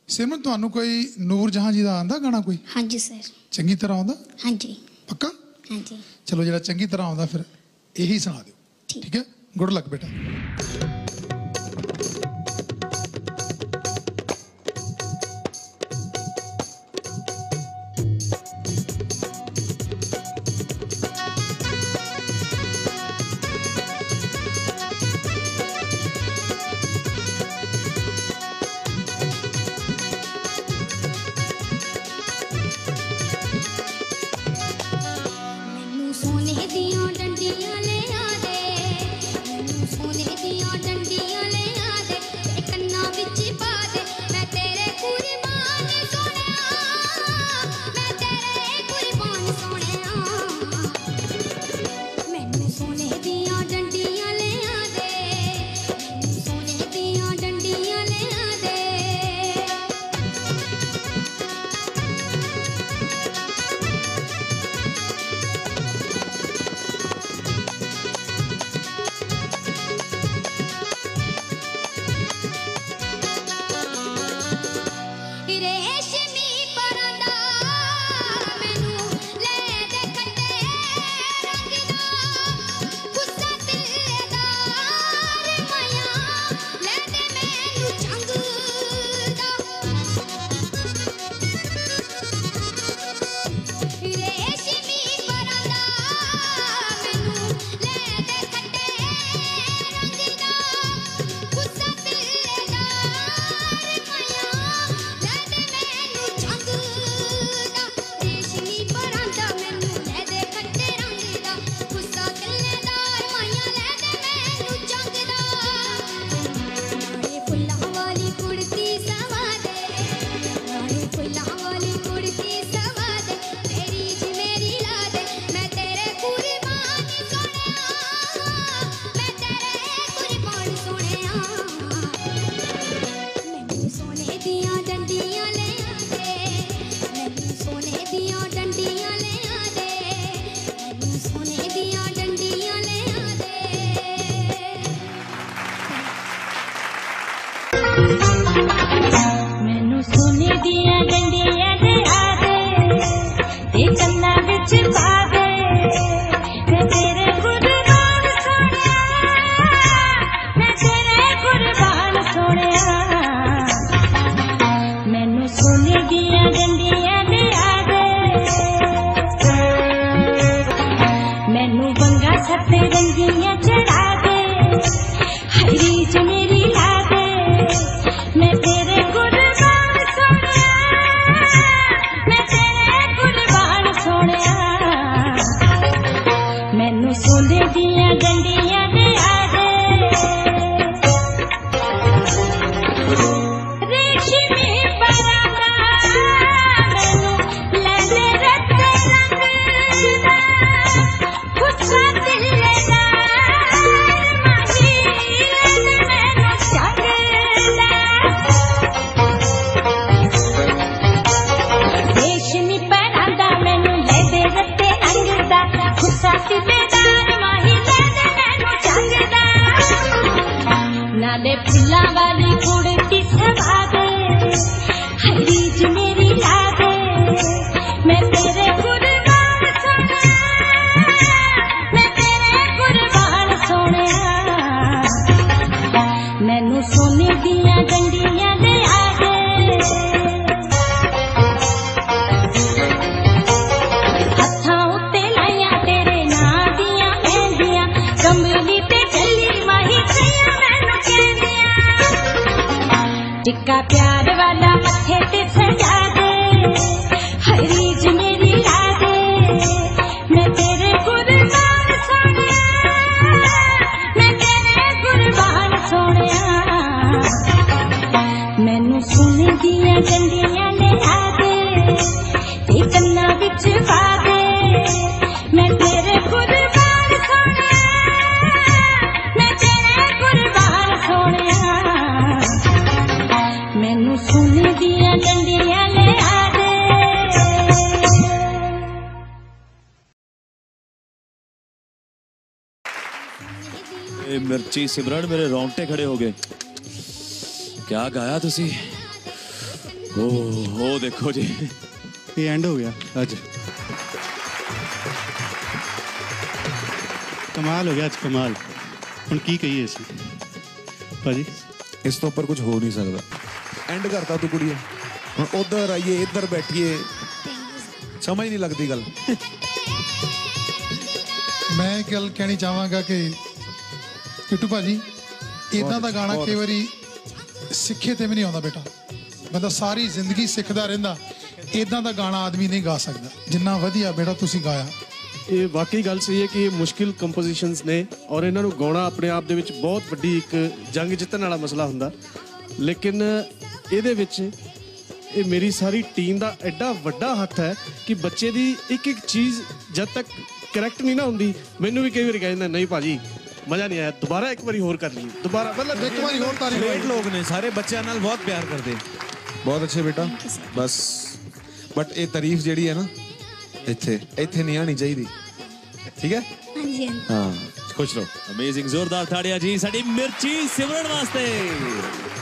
सिमरन तुहानू कोई नूर जहां जी दा आंदा गाना कोई? हाँ जी सर। चंगी तरह आंदा? हाँ जी। पक्का? हाँ जी। चलो जरा चंगी तरह आंदा फिर यही सुना दो। ठीक है, गुड लक बेटा। मिर्ची सिमरन मेरे रोंगटे खड़े हो गए। क्या गाया तुसी? ਉਹ ਦੇਖੋ ਜੀ, ਇਹ ਐਂਡ ਹੋ ਗਿਆ ਅੱਜ। ਕਮਾਲ ਹੋ ਗਿਆ ਅੱਜ, ਕਮਾਲ। ਹੁਣ ਕੀ ਕਹੀਏ ਅਸੀਂ ਭਾਜੀ, ਇਸ ਤੋਂ ਉੱਪਰ ਕੁਝ ਹੋ ਨਹੀਂ ਸਕਦਾ। ਐਂਡ ਕਰਤਾ ਤੂੰ ਕੁੜੀਏ। ਹੁਣ ਉਧਰ ਆਈਏ, ਇੱਧਰ ਬੈਠੀਏ, ਸਮਝ ਨਹੀਂ ਲੱਗਦੀ ਗੱਲ। ਮੈਂ ਇੱਕ ਗੱਲ ਕਹਿਣੀ ਚਾਹਾਂਗਾ ਕਿ ਕਿੱਟੂ ਭਾਜੀ, ਇਦਾਂ ਦਾ ਗਾਣਾ ਕਈ ਵਾਰੀ ਸਿੱਖੇ ਤੇ ਵੀ ਨਹੀਂ ਆਉਂਦਾ ਬੇਟਾ। ਬੰਦਾ ਸਾਰੀ ਜ਼ਿੰਦਗੀ ਸਿੱਖਦਾ ਰਹਿੰਦਾ, ਇਦਾਂ ਦਾ ਗਾਣਾ ਆਦਮੀ ਨਹੀਂ ਗਾ ਸਕਦਾ ਜਿੰਨਾ ਵਧੀਆ ਬੇਟਾ ਤੁਸੀਂ ਗਾਇਆ। ਇਹ ਵਾਕਈ ਗੱਲ ਸਹੀ ਹੈ ਕਿ ਇਹ ਮੁਸ਼ਕਿਲ ਕੰਪੋਜੀਸ਼ਨਸ ਨੇ ਔਰ ਇਹਨਾਂ ਨੂੰ ਗਾਉਣਾ ਆਪਣੇ ਆਪ ਦੇ ਵਿੱਚ ਬਹੁਤ ਵੱਡੀ ਇੱਕ ਜੰਗ ਜਿੱਤਣ ਵਾਲਾ ਮਸਲਾ ਹੁੰਦਾ। ਲੇਕਿਨ ਇਹਦੇ ਵਿੱਚ ਇਹ ਮੇਰੀ ਸਾਰੀ ਟੀਮ ਦਾ ਐਡਾ ਵੱਡਾ ਹੱਥ ਹੈ ਕਿ ਬੱਚੇ ਦੀ ਇੱਕ ਇੱਕ ਚੀਜ਼ ਜਦ ਤੱਕ ਕਰੈਕਟ ਨਹੀਂ ਨਾ ਹੁੰਦੀ, ਮੈਨੂੰ ਵੀ ਕਈ ਵਾਰੀ ਕਹਿੰਦਾ ਨਹੀਂ ਭਾਜੀ ਮਜ਼ਾ ਨਹੀਂ ਆਇਆ, ਦੁਬਾਰਾ ਇੱਕ ਵਾਰੀ ਹੋਰ ਕਰ ਲਈਏ, ਦੁਬਾਰਾ ਮਤਲਬ ਇੱਕ ਵਾਰੀ ਹੋਰ ਤਾਰੀਫ। ਗ੍ਰੇਟ ਲੋਕ ਨੇ ਸਾਰੇ, ਬੱਚਿਆਂ ਨਾਲ ਬਹੁਤ ਪਿਆਰ ਕਰਦੇ। ਬਹੁਤ ਅੱਛੇ ਬੇਟਾ, ਬਸ ਬਟ ਇਹ ਤਾਰੀਫ ਜਿਹੜੀ ਹੈ ਨਾ ਇੱਥੇ ਨਹੀਂ ਆਣੀ ਚਾਹੀਦੀ, ਠੀਕ ਹੈ? ਹਾਂਜੀ ਹਾਂ, ਖੁਸ਼ ਰਹੋ। ਅਮੇਜ਼ਿੰਗ, ਜ਼ੋਰਦਾਰ ਤਾੜੀਆਂ ਜੀ ਸਾਡੀ ਮਿਰਚੀ ਸਿਮਰਨ ਵਾਸਤੇ।